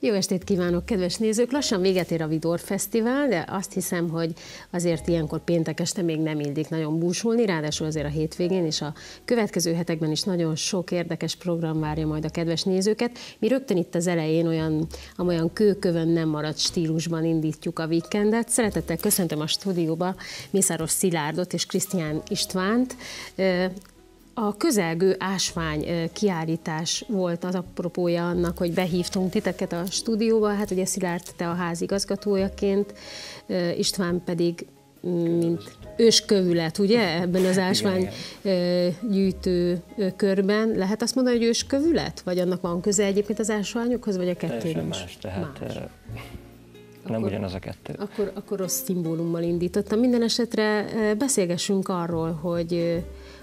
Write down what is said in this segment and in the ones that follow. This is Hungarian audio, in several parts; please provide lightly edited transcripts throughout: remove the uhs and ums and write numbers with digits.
Jó estét kívánok, kedves nézők! Lassan véget ér a Vidor Fesztivál, de azt hiszem, hogy azért ilyenkor péntek este még nem illik nagyon búsulni, ráadásul azért a hétvégén és a következő hetekben is nagyon sok érdekes program várja majd a kedves nézőket. Mi rögtön itt az elején olyan kőkövön nem maradt stílusban indítjuk a víkendet. Szeretettel köszöntöm a stúdióba Mészáros Szilárdot és Krisztián Istvánt. A közelgő ásvány kiállítás volt az apropója annak, hogy behívtunk titeket a stúdióba. Hát ugye Szilárd, te a házigazgatójaként, István pedig mint őskövület, ugye, ebben az ásvány gyűjtő körben. Lehet azt mondani, hogy őskövület? Vagy annak van köze egyébként az ásványokhoz, vagy a kettő más, tehát más. Nem ugyanaz a kettő. Akkor rossz szimbólummal indítottam. Minden esetre beszélgessünk arról, hogy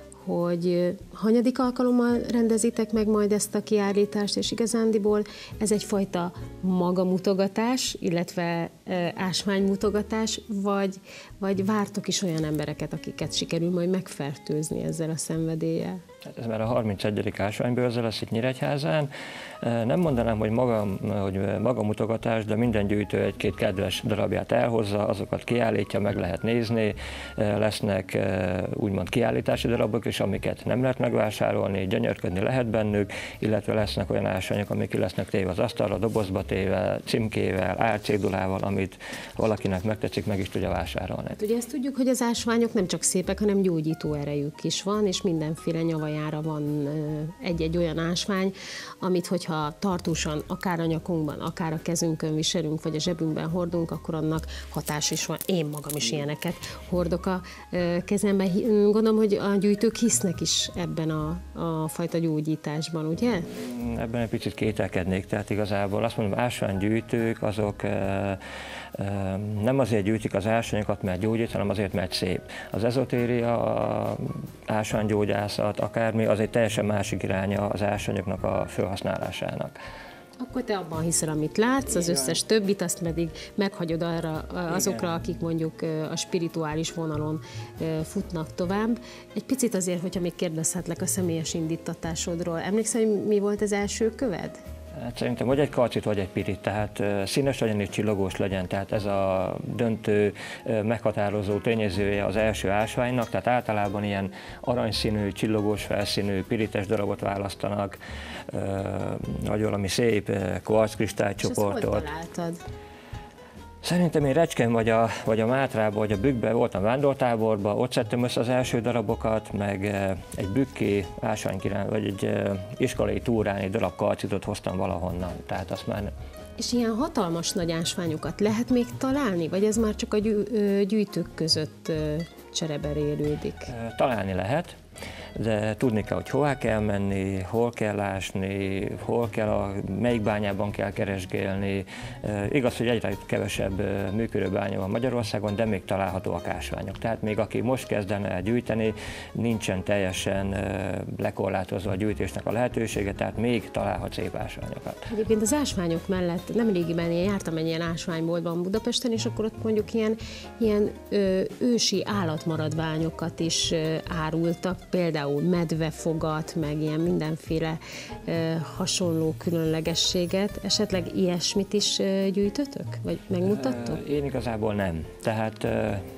hanyadik alkalommal rendezitek meg majd ezt a kiállítást, és igazándiból ez egyfajta magamutogatás, illetve ásványmutogatás, vagy vártok is olyan embereket, akiket sikerül majd megfertőzni ezzel a szenvedéllyel? Ez már a 31. ásványbőrze lesz itt Nyíregyházán. Nem mondanám, hogy magamutogatás, de minden gyűjtő egy-két kedves darabját elhozza, azokat kiállítja, meg lehet nézni. Lesznek úgymond kiállítási darabok is, amiket nem lehet megvásárolni, gyönyörködni lehet bennük, illetve lesznek olyan ásványok, amik ki lesznek téve az asztalra, dobozba téve, címkével, árcédulával, amit valakinek megtetszik, meg is tudja vásárolni. Hát ugye ezt tudjuk, hogy az ásványok nem csak szépek, hanem gyógyító erejük is van, és mindenféle nyavajára van egy-egy olyan ásvány, amit hogyha tartósan, akár a nyakunkban, akár a kezünkön viselünk, vagy a zsebünkben hordunk, akkor annak hatás is van. Én magam is ilyeneket hordok a kezemben. Gondolom, hogy a gyűjtők hisznek is ebben a fajta gyógyításban, ugye? Ebben egy picit kételkednék, tehát igazából azt mondom, ásványgyűjtők azok nem azért gyűjtik az ásványokat, mert gyógyít, hanem azért, mert szép. Az ezotéria, ásványgyógyászat, akármi, az egy teljesen másik iránya az ásványoknak a felhasználásának. Akkor te abban hiszel, amit látsz, az összes többit, azt pedig meghagyod azokra, akik mondjuk a spirituális vonalon futnak tovább. Egy picit azért, hogyha még kérdezhetlek a személyes indítatásodról. Emlékszel, hogy mi volt az első köved? Hát szerintem vagy egy kalcit, vagy egy pirit, tehát színes legyen és csillogós legyen, tehát ez a döntő, meghatározó tényezője az első ásványnak, tehát általában ilyen aranyszínű, csillogós felszínű, pirites darabot választanak, vagy valami szép kvarckristálycsoportot. És ezt hol találtad? Szerintem én Recskén vagy a Mátrában, vagy a Bükkben voltam vándortáborban, ott szedtem össze az első darabokat, meg egy bükki ásványkirály, vagy egy iskolai túrán egy darab kalcitot hoztam valahonnan, tehát azt már... És ilyen hatalmas nagy ásványokat lehet még találni, vagy ez már csak a gyűjtők között csereberélődik? Találni lehet, de tudni kell, hogy hová kell menni, hol kell ásni, melyik bányában kell keresgélni. Igaz, hogy egyre kevesebb működő bánya van Magyarországon, de még találhatóak ásványok. Tehát még aki most kezdene el gyűjteni, nincsen teljesen lekorlátozva a gyűjtésnek a lehetősége, tehát még találhat szép ásványokat. Egyébként az ásványok mellett nemrégiben én jártam egy ilyen ásványboltban Budapesten, és akkor ott mondjuk ilyen ősi állatmaradványokat is árultak, például medvefogat, meg ilyen mindenféle hasonló különlegességet. Esetleg ilyesmit is gyűjtötök? Vagy megmutattok? Én igazából nem. Tehát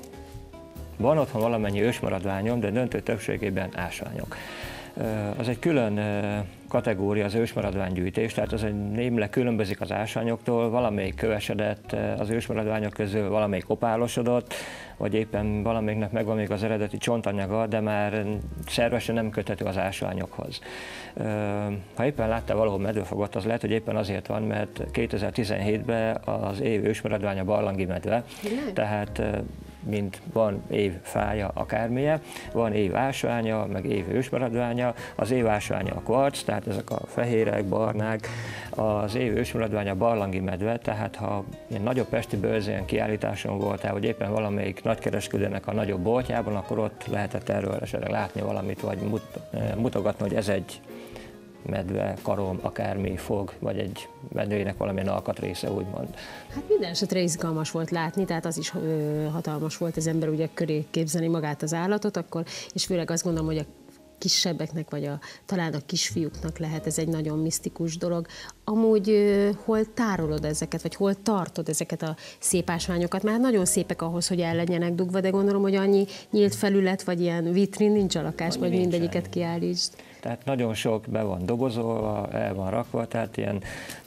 van otthon valamennyi ősmaradványom, de döntő többségében ásványok. Az egy külön kategória az ősmaradványgyűjtés, tehát az egy némileg különbözik az ásványoktól, valamelyik kövesedett az ősmaradványok közül, valamelyik opálosodott, vagy éppen valamelyiknek megvan még az eredeti csontanyaga, de már szervesen nem köthető az ásványokhoz. Ha éppen láttál valahol medvefogat, az lehet, hogy éppen azért van, mert 2017-ben az év ősmaradványa barlangi medve, tehát mint van év fája, akármilyen, van év ásványa, meg év ősmaradványa. Az év ásványa a kvarc, tehát ezek a fehérek, barnák, az év ősmaradványa barlangi medve, tehát ha ilyen nagyobb pesti bőrzén kiállításon voltál, vagy éppen valamelyik nagykereskedőnek a nagyobb boltjában, akkor ott lehetett erről esetleg látni valamit, vagy mutogatni, hogy ez egy medve, karom, akármi fog, vagy egy medvének valamilyen alkatrésze, úgymond. Hát minden esetre izgalmas volt látni, tehát az is hatalmas volt az ember ugye köré képzelni magát az állatot, akkor, és főleg azt gondolom, hogy kisebbeknek, vagy talán a kisfiúknak lehet ez egy nagyon misztikus dolog. Amúgy hol tárolod ezeket, vagy hol tartod ezeket a szép ásványokat? Már nagyon szépek ahhoz, hogy el legyenek dugva, de gondolom, hogy annyi nyílt felület, vagy ilyen vitrin nincs a lakásban, hogy mindegyiket kiállítsd. Tehát nagyon sok be van dobozolva, el van rakva, tehát ilyen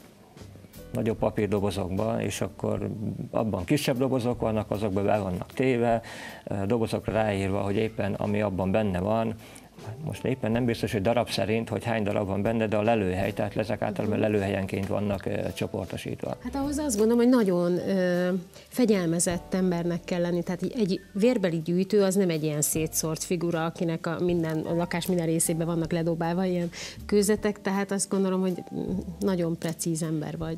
nagyobb papírdobozokban, és akkor abban kisebb dobozok vannak, azokban be vannak téve, dobozokra ráírva, hogy éppen ami abban benne van. Most éppen nem biztos, hogy darab szerint, hogy hány darab van benne, de a lelőhely, tehát ezek általában lelőhelyenként vannak csoportosítva. Hát ahhoz azt gondolom, hogy nagyon fegyelmezett embernek kell lenni, tehát egy vérbeli gyűjtő az nem egy ilyen szétszórt figura, akinek a lakás minden részében vannak ledobálva ilyen kőzetek, tehát azt gondolom, hogy nagyon precíz ember vagy.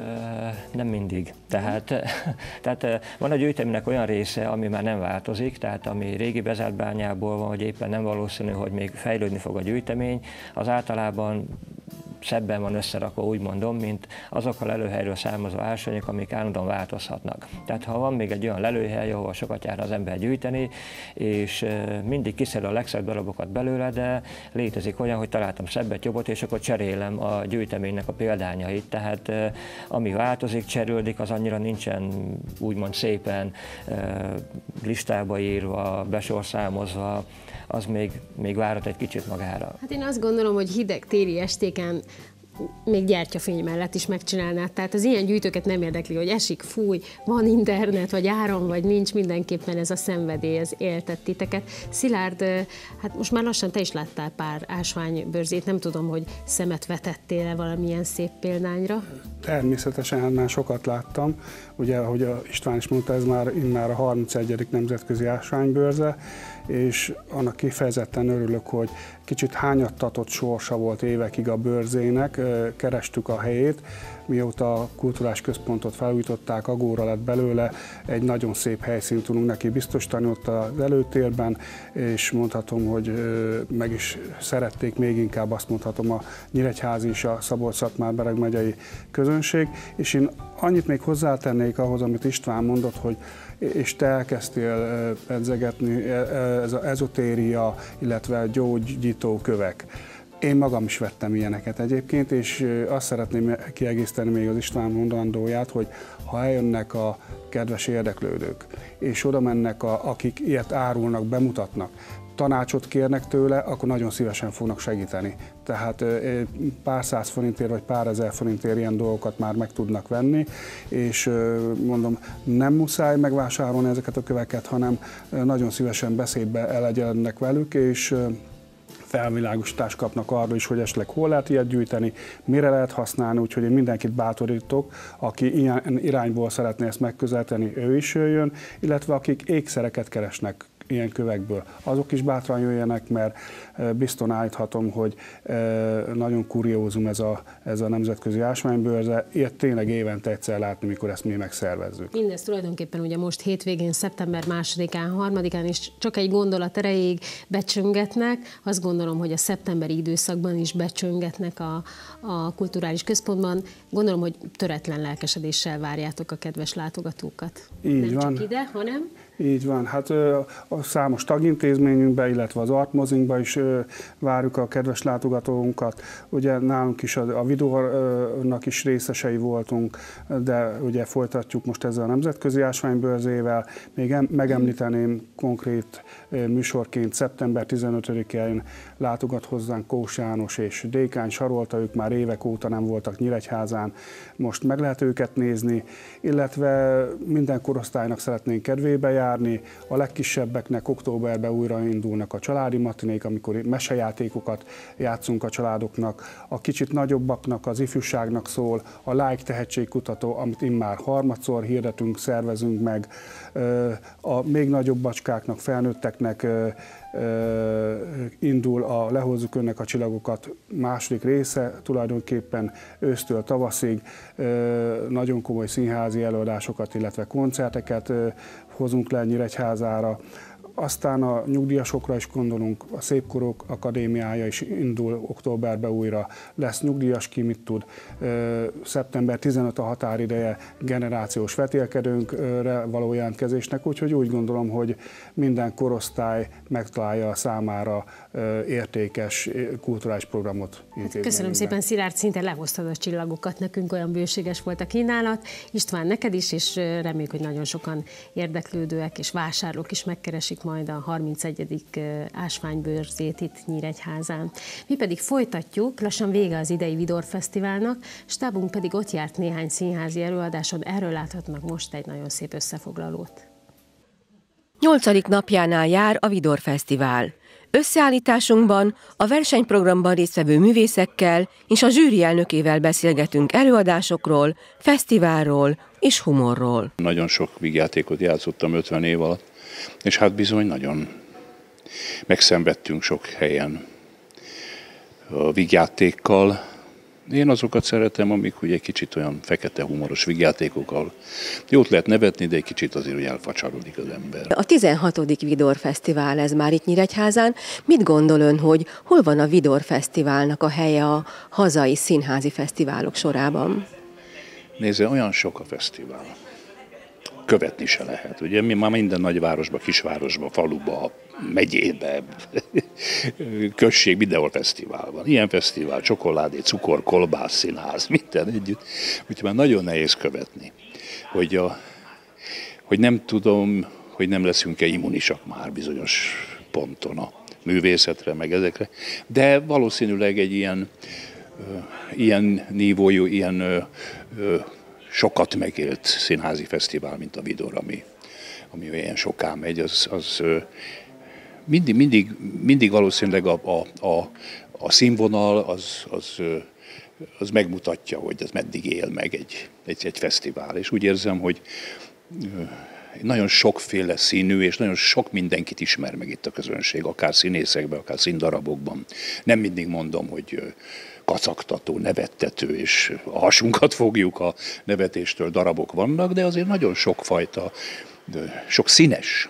Nem mindig. Tehát van a gyűjteménynek olyan része, ami már nem változik, tehát ami régi bezárt bányából van, hogy éppen nem valószínű, hogy még fejlődni fog a gyűjtemény, az általában szebben van összerakva, úgy mondom, mint azok a lelőhelyről származó ásványok, amik állandóan változhatnak. Tehát ha van még egy olyan lelőhely, ahol sokat jár az ember gyűjteni, és mindig kiszed a legszebb darabokat belőle, de létezik olyan, hogy találtam szebbet, jobbot, és akkor cserélem a gyűjteménynek a példányait. Tehát ami változik, cserélődik, az annyira nincsen úgymond szépen listába írva, besorszámozva, az még várhat egy kicsit magára. Hát én azt gondolom, hogy hideg téli estéken még gyertyafény mellett is megcsinálnád. Tehát az ilyen gyűjtőket nem érdekli, hogy esik, fúj, van internet, vagy áram, vagy nincs, mindenképpen ez a szenvedély, ez éltet titeket. Szilárd, hát most már lassan te is láttál pár ásványbőrzét, nem tudom, hogy szemet vetettél-e valamilyen szép példányra? Természetesen már sokat láttam. Ugye, ahogy István is mondta, ez már immár a 31. nemzetközi ásványbőrze, és annak kifejezetten örülök, hogy kicsit hányattatott sorsa volt évekig a bőrzének, kerestük a helyét, mióta a kulturális központot felújították, Agóra lett belőle, egy nagyon szép helyszínt tudunk neki biztosítani ott az előtérben, és mondhatom, hogy meg is szerették, még inkább azt mondhatom a nyíregyházi és a Szabolcs-Szatmár-Bereg megyei közönség, és én annyit még hozzátennék ahhoz, amit István mondott, hogy és te elkezdtél pedzegetni, ez az ezotéria, illetve gyógyító kövek. Én magam is vettem ilyeneket egyébként, és azt szeretném kiegészíteni még az István mondandóját, hogy ha eljönnek a kedves érdeklődők, és oda mennek, akik ilyet árulnak, bemutatnak, tanácsot kérnek tőle, akkor nagyon szívesen fognak segíteni. Tehát pár száz forintért vagy pár ezer forintért ilyen dolgokat már meg tudnak venni, és mondom, nem muszáj megvásárolni ezeket a köveket, hanem nagyon szívesen beszédbe elegyenek velük, és felvilágosítást kapnak arról is, hogy esetleg hol lehet ilyet gyűjteni, mire lehet használni, úgyhogy én mindenkit bátorítok, aki ilyen irányból szeretné ezt megközelíteni, ő is jöjjön, illetve akik ékszereket keresnek ilyen kövekből, azok is bátran jöjjenek, mert bizton állíthatom, hogy nagyon kuriózum ez a nemzetközi ásványbőrze, ilyet tényleg évente egyszer látni, mikor ezt mi megszervezzük. Mindez tulajdonképpen ugye most hétvégén, szeptember 2-án, 3-án is csak egy gondolat erejéig becsöngetnek. Azt gondolom, hogy a szeptemberi időszakban is becsöngetnek a kulturális központban. Gondolom, hogy töretlen lelkesedéssel várjátok a kedves látogatókat. Így nem van. csak ide, hanem... Így van, hát a számos tagintézményünkbe, illetve az Artmozinkba is várjuk a kedves látogatóunkat. Ugye nálunk is a Vidornak is részesei voltunk, de ugye folytatjuk most ezzel a nemzetközi ásványbőrzével. Még megemlíteném konkrét műsorként szeptember 15-én látogat hozzánk Kós János és Dékány Sarolta, ők már évek óta nem voltak Nyíregyházán, most meg lehet őket nézni, illetve minden korosztálynak szeretnénk kedvébe járni, a legkisebbeknek októberben újraindulnak a családi matinék, amikor mesejátékokat játszunk a családoknak, a kicsit nagyobbaknak, az ifjúságnak szól a Like tehetségkutató, amit immár harmadszor hirdetünk, szervezünk meg, a még nagyobb bacskáknak, felnőtteknek indul a Lehozzuk önnek a csillagokat második része, tulajdonképpen ősztől tavaszig nagyon komoly színházi előadásokat, illetve koncerteket hozunk le Nyíregyházára. Aztán a nyugdíjasokra is gondolunk, a Szépkorok Akadémiája is indul októberben újra, lesz nyugdíjas, ki mit tud. Szeptember 15 a határideje generációs vetélkedőnkre való jelentkezésnek, úgyhogy úgy gondolom, hogy minden korosztály megtalálja a számára értékes kulturális programot. Köszönöm szépen, Szilárd, szinte lehoztad a csillagokat, nekünk olyan bőséges volt a kínálat. István, neked is, és reméljük, hogy nagyon sokan érdeklődőek és vásárlók is megkeresik majd a 31. ásványbőrzét itt Nyíregyházán. Mi pedig folytatjuk, lassan vége az idei Vidor Fesztiválnak, stábunk pedig ott járt néhány színházi előadáson, erről láthatnak most egy nagyon szép összefoglalót. 8. napjánál jár a Vidor Fesztivál. Összeállításunkban a versenyprogramban résztvevő művészekkel és a zsűri elnökével beszélgetünk előadásokról, fesztiválról és humorról. Nagyon sok vígjátékot játszottam 50 év alatt, és hát bizony nagyon megszenvedtünk sok helyen a vígjátékkal. Én azokat szeretem, amik ugye egy kicsit olyan fekete humoros vígjátékokkal jót lehet nevetni, de egy kicsit azért úgy elfacsarodik az ember. A 16. Vidor Fesztivál ez már itt Nyíregyházán. Mit gondol ön, hogy hol van a Vidor Fesztiválnak a helye a hazai színházi fesztiválok sorában? Nézze, olyan sok a fesztivál. Követni se lehet. Ugye mi már minden nagyvárosba, kisvárosba, faluba, megyébe, község, mindenhol fesztivál van. Ilyen fesztivál, csokoládé, cukor, kolbász, színház, minden együtt. Úgyhogy már nagyon nehéz követni. Hogy nem tudom, hogy nem leszünk-e immunisak már bizonyos ponton a művészetre, meg ezekre. De valószínűleg egy ilyen nívójú, ilyen sokat megélt színházi fesztivál, mint a Vidor, ami olyan soká megy, az mindig valószínűleg a színvonal az megmutatja, hogy ez meddig él meg egy fesztivál. És úgy érzem, hogy nagyon sokféle színű, és nagyon sok mindenkit ismer meg itt a közönség, akár színészekben, akár színdarabokban. Nem mindig mondom, hogy kacagtató, nevettető, és a hasunkat fogjuk a nevetéstől darabok vannak, de azért nagyon sokfajta, sok színes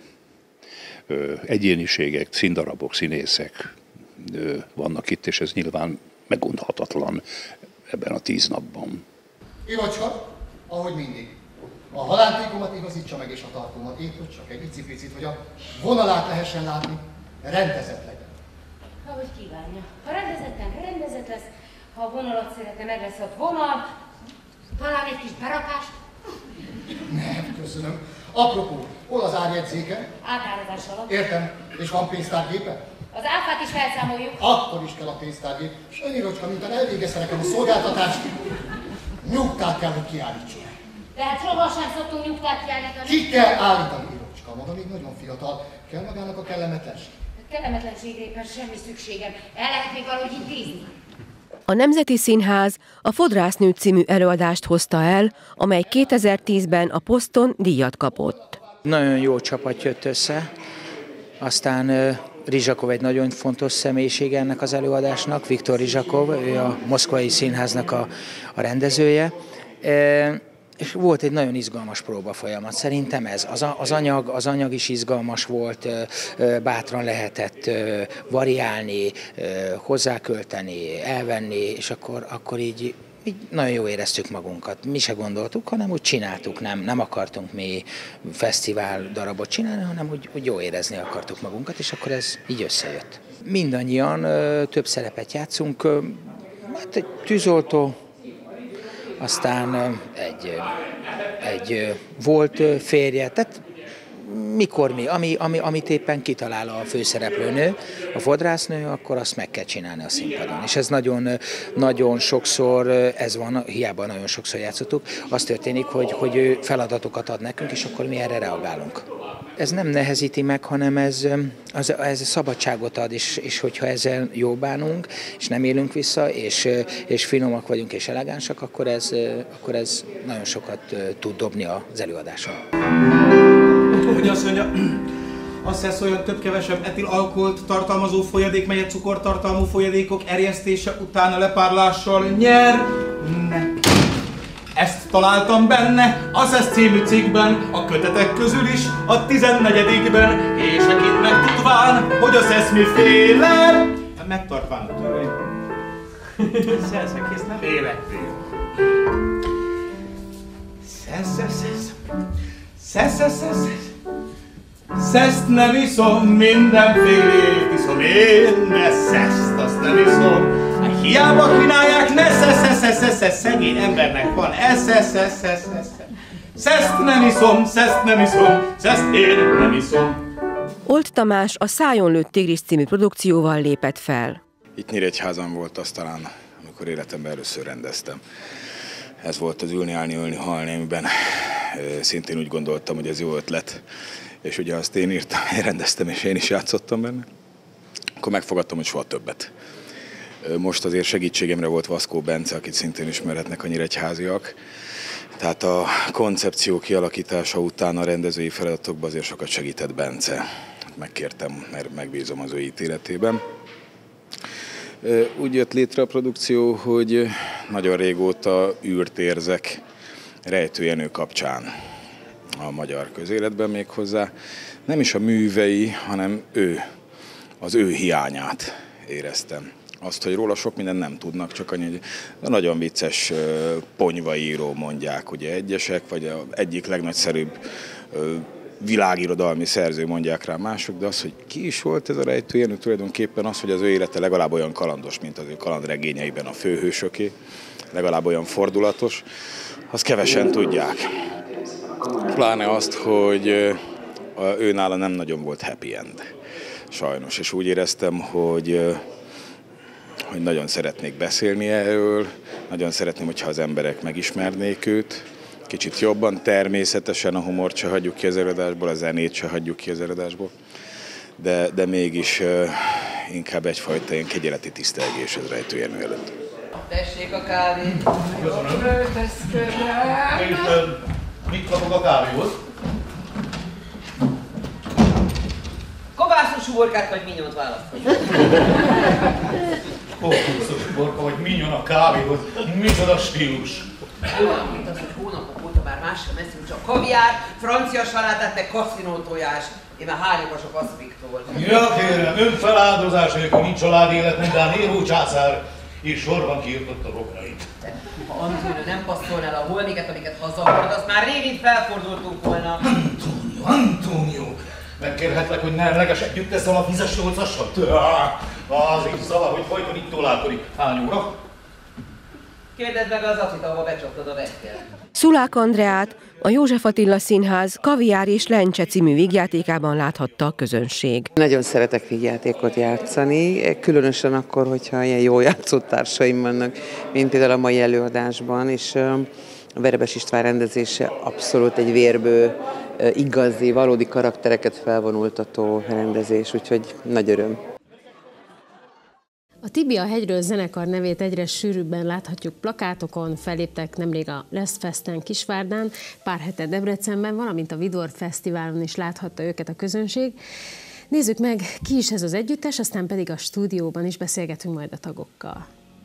egyéniségek, színdarabok, színészek vannak itt, és ez nyilván megunhatatlan ebben a 10 napban. Ivacska, ahogy mindig. A halántékomat igazítsa meg, és a tartómat épp, hogy csak egy icipicit, hogy a vonalát lehessen látni, rendezett legyen. Ahogy kívánja. Ha rendezetten rendezett lesz, ha a vonalat szeretne, meg lesz a vonal, talán egy kis berakást. Nem, köszönöm. Apropó, hol az árjegyzéke? Átárazás alatt. Értem. És van pénztárgépe? Az áfát is felszámoljuk. Akkor is kell a pénztárgép. És önírocska, miután elvégezte nekem a szolgáltatást, nyugtát kell, hogy kiállítson. Tehát sohasem szoktunk nyugtát kiállítani. Ki kell állítani, Írocska? Maga még nagyon fiatal. Kell magának a kellemetlenség. A kellemetlenségre éppen semmi szükségem. El lehet még valahogy intézni. A Nemzeti Színház a Fodrásznő című előadást hozta el, amely 2010-ben a Poszton díjat kapott. Nagyon jó csapat jött össze, aztán Rizsakov egy nagyon fontos személyiség ennek az előadásnak, Viktor Rizsakov, ő a Moszkvai Színháznak a rendezője. És volt egy nagyon izgalmas próbafolyamat. Szerintem ez. Az anyag is izgalmas volt, bátran lehetett variálni, hozzákölteni, elvenni, és akkor így nagyon jól éreztük magunkat. Mi se gondoltuk, hanem úgy csináltuk, nem akartunk mi fesztivál darabot csinálni, hanem úgy jól érezni akartuk magunkat, és akkor ez így összejött. Mindannyian több szerepet játszunk, hát egy tűzoltó, aztán egy volt férje, tehát mikor amit éppen kitalál a főszereplőnő, a fodrásznő, akkor azt meg kell csinálni a színpadon. És ez nagyon sokszor, ez van, hiába nagyon sokszor játszottuk, az történik, hogy ő feladatokat ad nekünk, és akkor mi erre reagálunk. Ez nem nehezíti meg, hanem ez szabadságot ad, és hogyha ezzel jól bánunk, és nem élünk vissza, és finomak vagyunk, és elegánsak, akkor ez nagyon sokat tud dobni az előadáson. Hogy azt mondja, azt hisz, olyan több-kevesebb etil alkoholt tartalmazó folyadék, melyet cukortartalmú folyadékok erjesztése után a lepárlással nyernek. Ezt találtam benne, a SESZ című cikkben, a kötetek közül is, a 14-ben, és ekint megtudván, hogy a SESZ miféle. Megtartván a törvény. SESZ egész nem élettél. SESZ-t nem iszom, mindenfélét iszom én, de SESZ-t azt nem iszom. Hiába kínálják, ne SESZ, szegény embernek van SESzt nem iszom, SESzt én nem iszom. Old Tamás a Szájon lőtt tigris című produkcióval lépett fel. Itt Nyíregyházan volt az talán, amikor életemben először rendeztem. Ez volt az Ülni, állni, ölni, halni, amiben szintén úgy gondoltam, hogy ez jó ötlet. És ugye azt én írtam, én rendeztem, és én is játszottam benne. Akkor megfogadtam, hogy soha többet. Most azért segítségemre volt Vaszkó Bence, akit szintén ismerhetnek a nyíregyháziak. Tehát a koncepció kialakítása után a rendezői feladatokban azért sokat segített Bence. Megkértem, mert megbízom az ő ítéletében. Úgy jött létre a produkció, hogy nagyon régóta űrt érzek Rejtő Jenő kapcsán a magyar közéletben méghozzá. Nem is a művei, hanem az ő hiányát éreztem. Azt, hogy róla sok mindent nem tudnak, csak annyi, hogy nagyon vicces ponyvaíró mondják, ugye egyesek, vagy az egyik legnagyszerűbb világirodalmi szerző mondják rá mások, de az, hogy ki is volt ez a Rejtő Jenő, tulajdonképpen az, hogy az ő élete legalább olyan kalandos, mint az ő kalandregényeiben a főhősöké, legalább olyan fordulatos, azt kevesen tudják. Pláne azt, hogy ő nála nem nagyon volt happy end, sajnos, és úgy éreztem, hogy nagyon szeretnék beszélni erről, nagyon szeretném, hogyha az emberek megismernék őt, kicsit jobban, természetesen a humort se hagyjuk ki az előadásból, a zenét se hagyjuk ki az előadásból, de mégis inkább egyfajta ilyen kegyeleti tisztelgés az Rejtő Jenő előtt. Tessék a kávét! Mit kapok a kávéhoz? Kovászos uborkát vagy minyont választani? Kovászos uborka vagy minyon a kávéhoz. Micsoda stílus? Olyan, mint az, hogy hónapok óta már más sem eszünk, csak kaviár, francia salátát, meg kaszinótojás. Én már hányokasok Aszfiktól. Ja kérem, önfeláldozás nélkül nincs családélet, de a Néró császár és sorban kiirtotta roknait. Ha Antonio nem passzolná el a holmiket, amiket hazahordasz, már régig felfordultunk volna. Antonio! Megkérhetlek, hogy ne emleges együtt teszem a vizes 8-asat? Az így szava, hogy folyton itt tolálkodik. Hány óra? Kérdezd meg az Acit, ahova becsaptad a vekkel. Szulák Andreát a József Attila Színház Kaviár és Lencse című vígjátékában láthatta a közönség. Nagyon szeretek vígjátékot játszani, különösen akkor, hogyha ilyen jó játszótársaim vannak, mint például a mai előadásban, és a Verebes István rendezése abszolút egy vérből, igazi, valódi karaktereket felvonultató rendezés, úgyhogy nagy öröm. A Tibia Hegyről zenekar nevét egyre sűrűbben láthatjuk plakátokon, felléptek nemrég a Lesz Festen Kisvárdán, pár hete Debrecenben, valamint a Vidor Fesztiválon is láthatta őket a közönség. Nézzük meg, ki is ez az együttes, aztán pedig a stúdióban is beszélgetünk majd a tagokkal.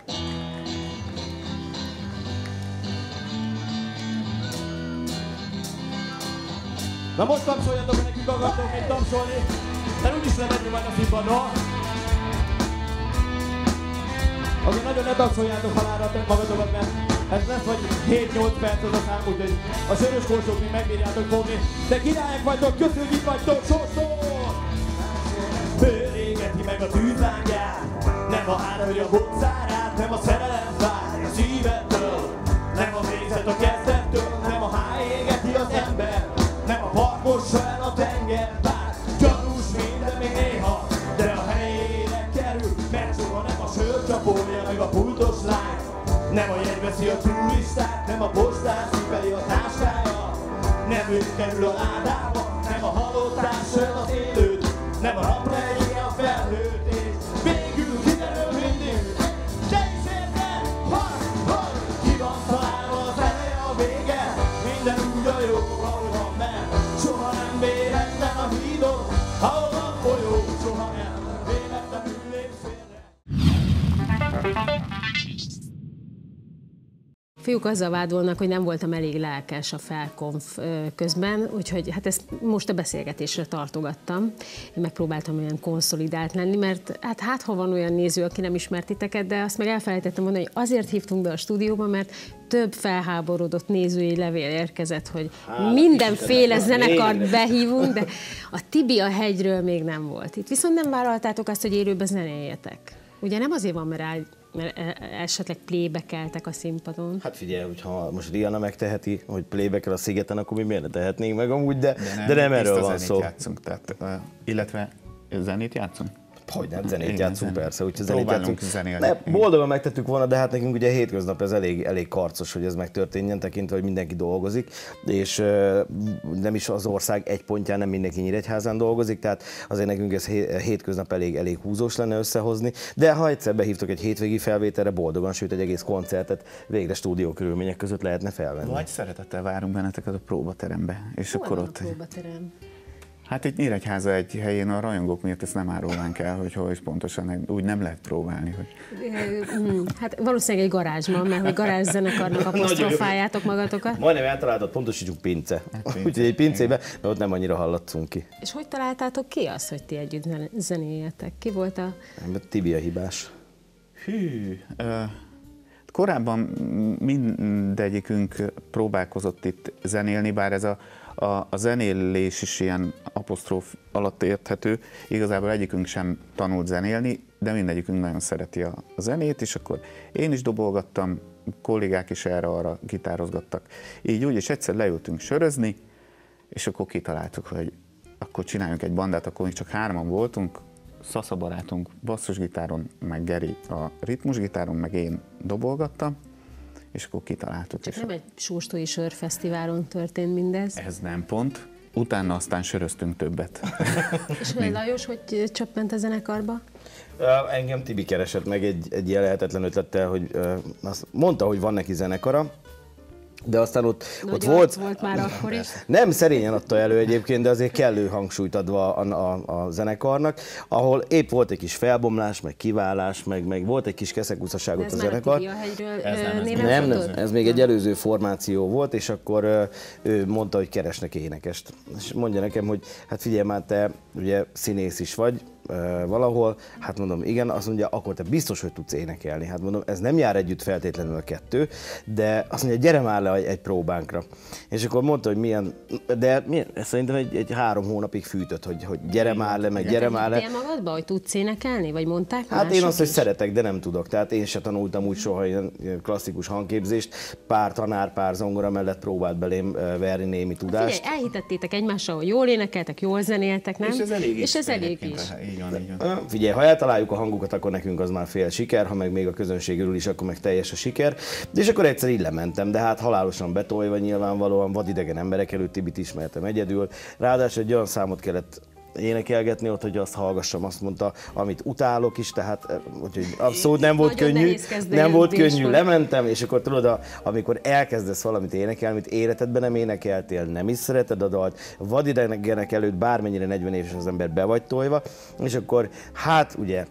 Na most tapsoljatok, hogy nekünk akartok még tapsolni, de úgyis lemenni majd a színpadon. Azért nagyon ne tapsoljátok halálra magatokat, mert ez lesz vagy 7-8 perc az a szám, úgyhogy a sörös korsók még megbírjátok fogni. De királyok vagytok, köszönjük vagytok, sokszor! Bőrégeti meg a tűzlángját, nem a árulja a bocárát, nem a szerelem várja szívettől, nem a végzet a kezdettől, nem a háj égeti az ember, nem a parkossa el a tenger, bár gyanús minden még néha, de a helyére kerül, mert soha nem a sörcsapója meg a pultos lány, nem a jegy veszi a turistát, nem a postás cipeli a táskája, nem ő kerül a ládába, nem a halottás sem az élőt, nem a napra égje a felhőt, és végül kiderül mindig, de is érted, hogy ki van találva az eleje a vége, minden úgy a jó, ahol van bent, soha nem véletlen a hídon, ahol van folyó, soha nem véletlenül lépsz félre. fiúk azzal vádolnak, hogy nem voltam elég lelkes a felkonf közben, úgyhogy hát ezt most a beszélgetésre tartogattam. Én megpróbáltam olyan konszolidált lenni, mert hát ha van olyan néző, aki nem ismert titeket, de azt meg elfelejtettem mondani, hogy azért hívtunk be a stúdióba, mert több felháborodott nézői levél érkezett, hogy mindenféle zenekart behívunk, de a Tibi a hegyről még nem volt itt. Viszont nem vállaltátok azt, hogy élőben zenéljetek. Ugye nem azért van, mert esetleg playback-eltek a színpadon. Hát figyelj, hogyha most Rihanna megteheti, hogy playback-el a Szigeten, akkor mi miért ne tehetnénk meg amúgy, de nem erről van szó. Játszunk, tehát, illetve zenét játszunk? Hogy nem, zenét játszunk persze, úgyhogy zenét próbálunk játszunk. zenélni. Boldogan megtettük volna, de hát nekünk ugye hétköznap ez elég karcos, hogy ez megtörténjen, tekintve, hogy mindenki dolgozik, és nem is az ország egy pontján nem mindenki Nyíregyházán dolgozik, tehát azért nekünk ez hétköznap elég húzós lenne összehozni, de ha egyszer behívtok egy hétvégi felvételre, boldogan, sőt egy egész koncertet végre stúdió körülmények között lehetne felvenni. Vagy szeretettel várunk benneteket a próbaterembe, és hol akkor van ott... a próbaterem? Hát itt Nyíregyháza egy helyén a rajongók miatt ezt nem árulnánk el, hogy hol is pontosan úgy nem lehet próbálni. Hogy... Hát valószínűleg egy garázsban, mert hogy garázszenekarnak apostrofáljátok magatokat. Majdnem eltaláltad, pontosítsuk pince. Úgyhogy egy pincébe, mert ott nem annyira hallatszunk ki. És hogy találtátok ki azt, hogy ti együtt zenéljetek? Ki volt a... Tibi a hibás. Korábban mindegyikünk próbálkozott itt zenélni, bár ez a zenélés is ilyen apostróf alatt érthető. Igazából egyikünk sem tanult zenélni, de mindegyikünk nagyon szereti a zenét, és akkor én is dobolgattam, kollégák is erre-arra gitározgattak. Így úgy, és egyszer leültünk sörözni, és akkor kitaláltuk, hogy akkor csináljunk egy bandát, akkor még csak 3-an voltunk, Szasza barátunk basszusgitáron, meg Geri a ritmusgitáron, meg én dobolgattam, és akkor kitaláltuk. Csak nem egy sóstói sörfesztiválon történt mindez. Ez nem pont. Utána aztán söröztünk többet. És Lajos, hogy csöppent a zenekarba? Engem Tibi keresett meg egy ilyen lehetetlen ötlettel, hogy azt mondta, hogy van neki zenekara, de aztán ott volt már akkor is. Nem szerényen adta elő egyébként, de azért kellő hangsúlyt adva a zenekarnak, ahol épp volt egy kis felbomlás, meg kiválás, meg volt egy kis keszekúszaságot a zenekar. Nem, ez még egy előző formáció volt, és akkor ő mondta, hogy keresnek énekest. És mondja nekem, hogy hát figyelj már, te ugye színész is vagy, valahol, hát mondom, igen, azt mondja, akkor te biztos, hogy tudsz énekelni. Hát mondom, ez nem jár együtt feltétlenül a kettő, de azt mondja, gyere már le egy próbánkra. És akkor mondta, hogy milyen, szerintem egy 3 hónapig fűtött, hogy gyere már le, meg gyere már le. Te magadba, hogy tudsz énekelni, vagy mondták? Hát én azt, hogy szeretek, de nem tudok. Tehát én se tanultam úgy soha ilyen klasszikus hangképzést. Pár tanár, pár zongora mellett próbált belém verni némi tudást. Figyelj, elhitettétek egymással, hogy jól énekeltek, jól zenéltek, nem? És ez elég is. Így van. Figyelj, ha eltaláljuk a hangukat, akkor nekünk az már fél siker, ha meg még a közönség örül is, akkor meg teljes a siker. És akkor egyszer így lementem, de hát halálosan betolva nyilvánvalóan, vadidegen emberek előtt, Tibit ismertem egyedül. Ráadásul egy olyan számot kellett énekelgetni ott, hogy azt hallgassam, azt mondta, amit utálok is, tehát úgyhogy abszolút nem volt könnyű, lementem, és akkor tudod, amikor elkezdesz valamit énekelni, amit életedben nem énekeltél, nem is szereted a dalt, vadidegenek előtt bármennyire 40 éves az ember be vagy tojva, és akkor hát ugye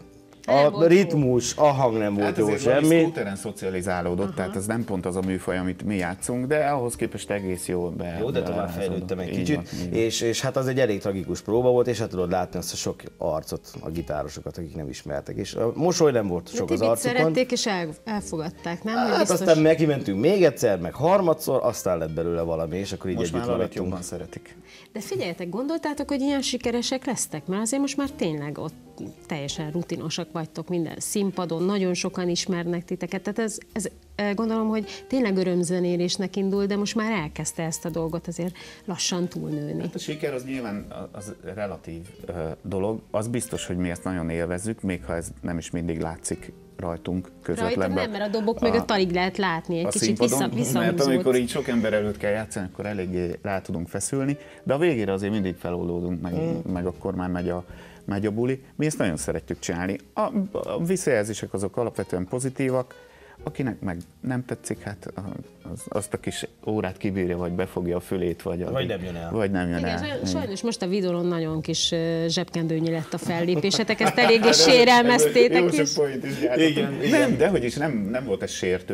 a ritmus, a hang nem volt jó semmi. Skúteren szocializálódott, tehát ez nem pont az a műfaj, amit mi játszunk, de ahhoz képest egész jól Jó, de tovább fejlődtem egy kicsit, és hát az egy elég tragikus próba volt, és hát tudod látni azt a sok arcot, a gitárosokat, akik nem ismertek, és a mosoly nem volt sok az arcukon. Szerették és elfogadták, nem? Hát aztán megimentünk még egyszer, meg harmadszor, aztán lett belőle valami, és akkor így most együtt maradtunk. Jobban szeretik. De figyeljetek, gondoltátok, hogy ilyen sikeresek lesztek? Mert azért most már tényleg ott teljesen rutinosak vagytok minden színpadon, nagyon sokan ismernek titeket, tehát ez gondolom, hogy tényleg örömzenélésnek indul, de most már elkezdte ezt a dolgot azért lassan túlnőni. Hát a siker az nyilván az relatív dolog, az biztos, hogy mi ezt nagyon élvezzük, még ha ez nem is mindig látszik rajtunk közvetlenben. Nem, mert a dobok mögött alig lehet látni, egy kicsit visszahúzott. Mert amikor így sok ember előtt kell játszani, akkor eléggé rá tudunk feszülni, de a végére azért mindig feloldódunk, meg akkor már megy a buli. Mi ezt nagyon szeretjük csinálni. A visszajelzések azok alapvetően pozitívak, akinek meg nem tetszik, hát azt a kis órát kibírja, vagy befogja a fülét, vagy nem jön el. Vagy nem jön el. Sajnos most a videón nagyon kis zsebkendőnyi lett a fellépésetek, ezt eléggé sérelmeztétek is. Igen, de hogy is nem volt ez sértő.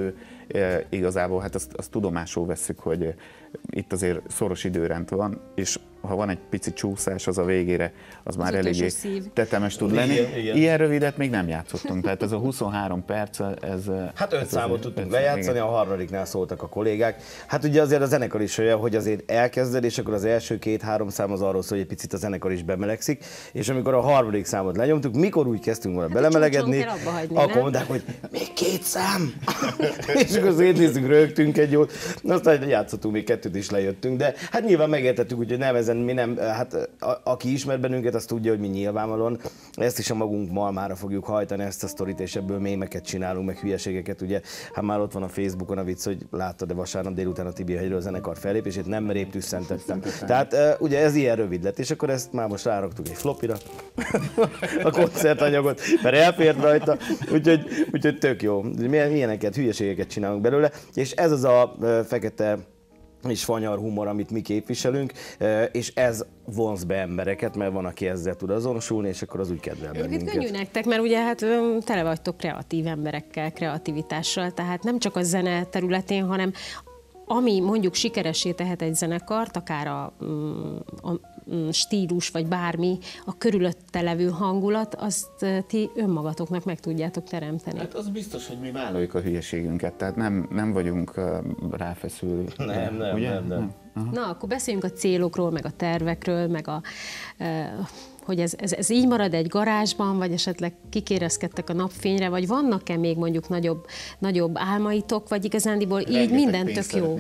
igazából hát azt tudomásul vesszük, hogy itt azért szoros időrend van, és ha van egy pici csúszás, az a végére, az már eléggé tetemes tud lenni. Igen. Ilyen rövidet még nem játszottunk, tehát ez a 23 perc, ez... Hát 5 számot tudtunk lejátszani, a harmadiknál szóltak a kollégák. Hát ugye azért a zenekar is olyan, hogy azért elkezded, és akkor az első 2-3 szám az arról szól, hogy egy picit a zenekar is bemelegszik, és amikor a harmadik számot lenyomtuk, mikor úgy kezdtünk volna belemelegedni, akkor mondták, hogy még 2 szám! És akkor szétnéztünk, rögtünk egy jót, aztán játszottunk, még 2 is lejöttünk, de hát nyilván megértettük, hogy nem ezen mi nem, hát aki ismer bennünket, az tudja, hogy mi nyilvánvalóan ezt is a magunk malmára fogjuk hajtani, ezt a sztorit, és ebből mémeket csinálunk, meg hülyeségeket, ugye, hát már ott van a Facebookon a vicc, hogy láttad-e vasárnap délután a Tibi hegyről a zenekar fellépését, nem merép tüsszentettem. Tehát ugye ez ilyen rövid lett, és akkor ezt már most ráraktuk egy flopira, a koncertanyagot, mert elfért rajta, úgyhogy tök jó. Milyeneket, hülyeségeket csinálunk belőle, és ez az a fekete és fanyar humor, amit mi képviselünk, és ez vonz be embereket, mert van, aki ezzel tud azonosulni, és akkor az úgy kedvel bennünket. Könnyű nektek, mert ugye hát tele vagytok kreatív emberekkel, kreativitással, tehát nem csak a zene területén, hanem ami mondjuk sikeressé tehet egy zenekart, akár a stílus, vagy bármi, a körülötte levő hangulat, azt ti önmagatoknak meg tudjátok teremteni. Hát az biztos, hogy mi vállaljuk a hülyeségünket, tehát nem vagyunk ráfeszülő. Nem. Na, akkor beszéljünk a célokról, meg a tervekről, meg hogy ez így marad egy garázsban, vagy esetleg kikérezkedtek a napfényre, vagy vannak-e még mondjuk nagyobb álmaitok, vagy igazándiból így minden tök jó?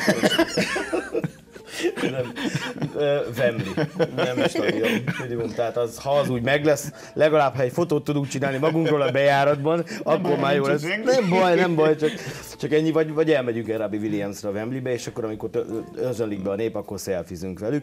Vemli, nem stadion. Tehát ha az úgy meg lesz, legalább ha egy fotót tudunk csinálni magunkról a bejáratban, akkor már jó lesz. Nem baj, csak ennyi, vagy elmegyünk el Robbie Williamsra a Wembleybe, és akkor amikor özönlik be a nép, akkor szelfizünk velük.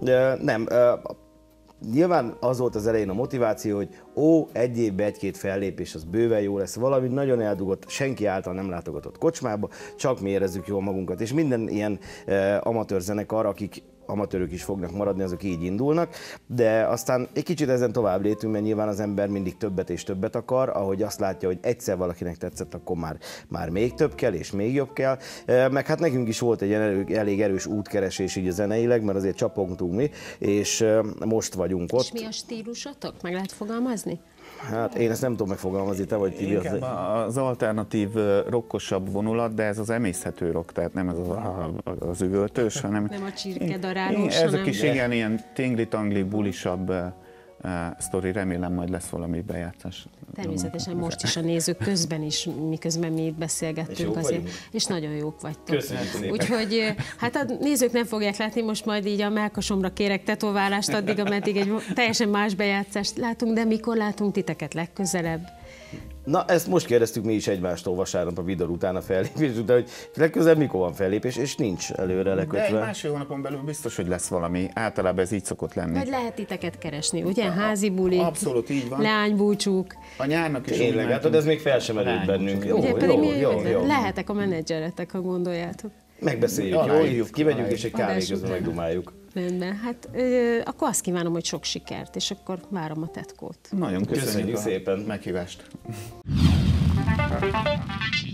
Nyilván az volt az elején a motiváció, hogy egy évben 1-2 fellépés, az bőven jó lesz, valami nagyon eldugott, senki által nem látogatott kocsmába, csak mi érezzük jól magunkat, és minden ilyen amatőr zenekar, akik amatőrök is fognak maradni, azok így indulnak, de aztán egy kicsit ezen tovább léptünk, mert nyilván az ember mindig többet és többet akar, ahogy azt látja, hogy egyszer valakinek tetszett, akkor már még több kell, és még jobb kell, meg hát nekünk is volt egy elég erős útkeresés így a zeneileg, mert azért csapogtunk mi, és most vagyunk ott. És mi a stílusotok? Meg lehet fogalmazni? Hát én ezt nem tudom megfogalmazni, te vagy Tibi. Az alternatív rockosabb vonulat, de ez az emészhető rock, tehát nem ez az üvöltős, hanem... Nem a csirkedarálós, hanem... Ez a kis ilyen tingli-tangli, bulisabb sztori, remélem majd lesz valami bejátszás. Természetesen most is a nézők közben is, miközben mi itt beszélgettünk azért, és nagyon jók vagytok. Köszönjük. Úgyhogy hát a nézők nem fogják látni, most majd így a mellkasomra kérek tetoválást addig, ameddig egy teljesen más bejátszást látunk, de mikor látunk titeket legközelebb? Na, ezt most kérdeztük mi is egymástól vasárnap a Vidor után a fellépés után, hogy legközelebb mikor van fellépés, és nincs előre lekötve. De egy másfél hónapon belül biztos, hogy lesz valami. Általában ez így szokott lenni. Vagy lehet titeket keresni, ugye? Házi bulik, abszolút így van. Leánybúcsúk. A nyárnak is. Tényleg, hát ez még fel sem erőtt bennünk. Jó. Lehetek a menedzseretek, ha gondoljátok. Megbeszéljük, jó, kivegyünk és egy kávé közben megdumáljuk. Rendben, hát akkor azt kívánom, hogy sok sikert, és akkor várom a tetkót. Nagyon köszönjük szépen meghívást.